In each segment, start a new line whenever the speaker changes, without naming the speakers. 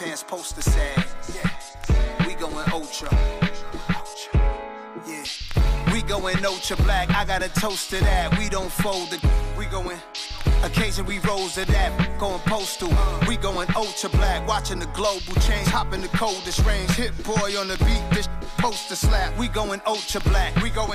sweatpants, poster sad. We going ultra. Yeah. We going ultra black, I got a toast to that. We don't fold the, we going. Occasion we rose to that, going postal. We going ultra black, watching the global change. Hop in the coldest range, hit boy on the beat, this poster slap. We going ultra black, we going.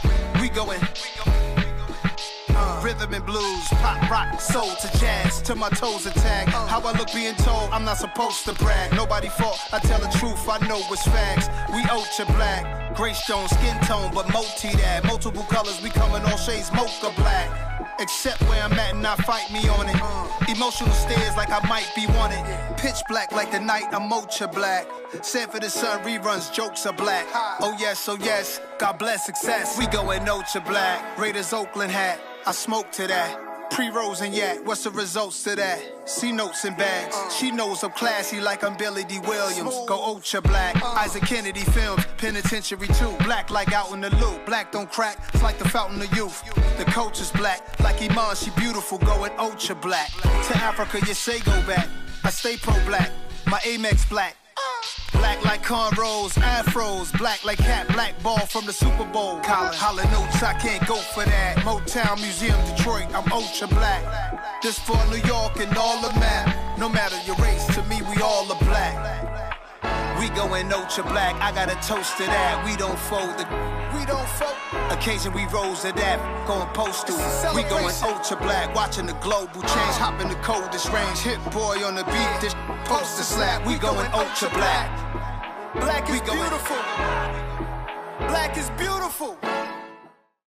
Rhythm and blues, pop, rock, soul to jazz, till my toes attack. How I look being told, I'm not supposed to brag. Nobody fault, I tell the truth, I know it's facts. We ultra black, gray stone, skin tone, but multi that. Multiple colors, we coming all shades, mocha black. Except where I'm at and not fight me on it. Emotional stares like I might be wanted. Pitch black like the night, I'm ultra black. Sanford and Son reruns, jokes are black. Oh yes, God bless success. We going ultra black. Raiders Oakland hat, I smoke to that. Pre-rolls and yak, what's the results to that? C notes and bags. She knows I'm classy like I'm Billy D. Williams. Go ultra black. Isaac Kennedy films, Penitentiary 2. Black like out in the loop. Black don't crack, it's like the fountain of youth. The coach is black, like Iman, she beautiful, going ultra black. To Africa, you say go back. I stay pro-black, my Amex black. Black like cornrows, afros, black like cat, black ball from the Super Bowl. Holla notes, I can't go for that. Motown Museum, Detroit, I'm ultra black. This for New York and all the map. No matter your race, to me we all are black. We going ultra black, I got a toast to that. We don't fold. Occasion we rose to that, going postal. We going ultra black, watching the global change. Hop in the coldest range, hit boy on the beat, this poster slap. We going ultra black. Black is beautiful. Black is beautiful.